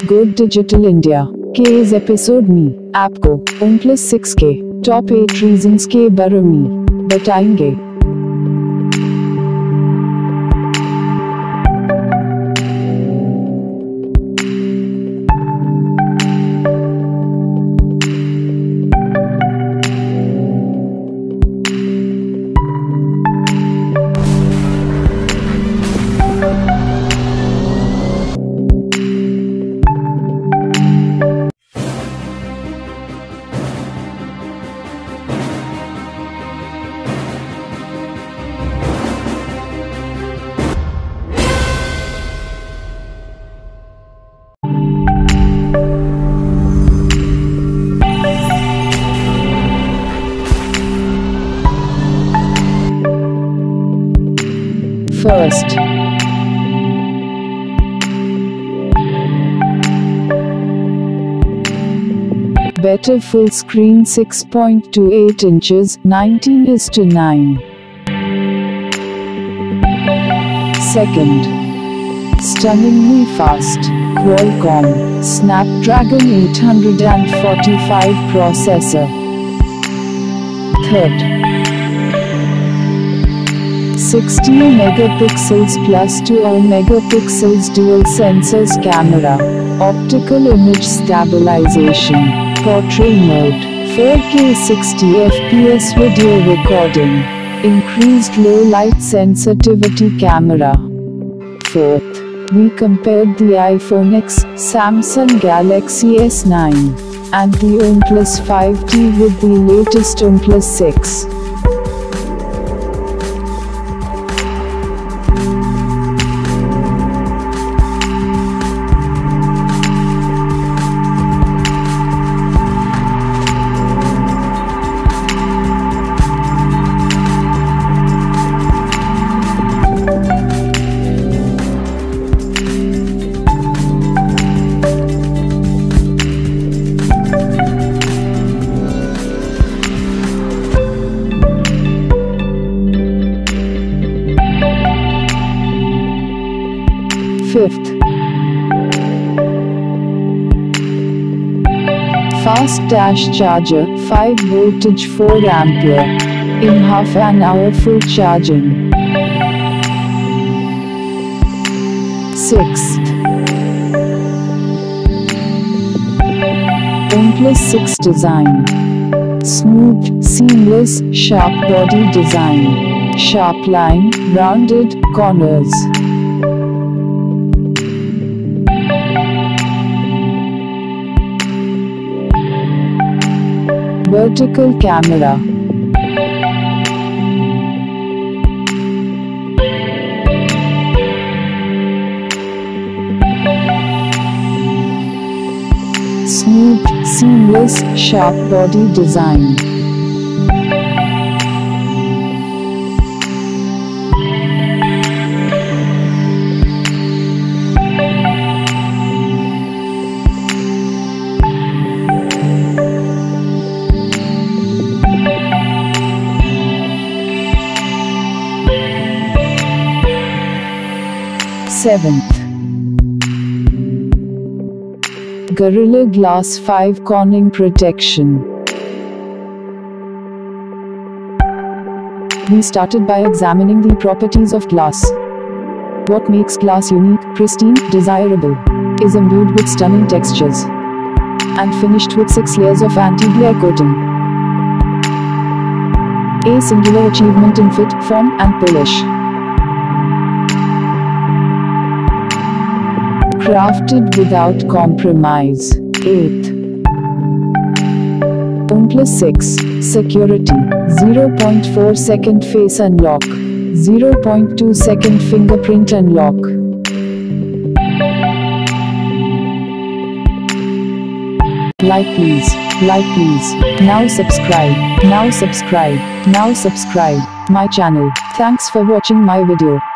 Good Digital India के इस episode में आपको OnePlus 6 के टॉप 8 रीजंस के बारे में बताएंगे। First, better full screen 6.28 inches 19:9. Second, stunningly fast Qualcomm Snapdragon 845 processor. Third, 60 megapixels plus 2 megapixels dual sensors camera, optical image stabilization, portrait mode, 4K 60 fps video recording, increased low light sensitivity camera. Fourth, we compared the iPhone X, Samsung Galaxy S9, and the OnePlus 5T with the latest OnePlus 6. Fifth, fast dash charger, 5 voltage 4 ampere, in half an hour full charging. Sixth, OnePlus 6 design, smooth, seamless, sharp body design, sharp line, rounded corners. Vertical camera, smooth, seamless, sharp body design. Seventh, Gorilla Glass 5 Corning Protection. We started by examining the properties of glass. What makes glass unique, pristine, desirable, is imbued with stunning textures and finished with 6 layers of anti-glare coating. A singular achievement in fit, form and polish. Crafted without compromise. 8th, OnePlus 6 Security, 0.4 second face unlock, 0.2 second fingerprint unlock. Like please, now subscribe my channel. Thanks for watching my video.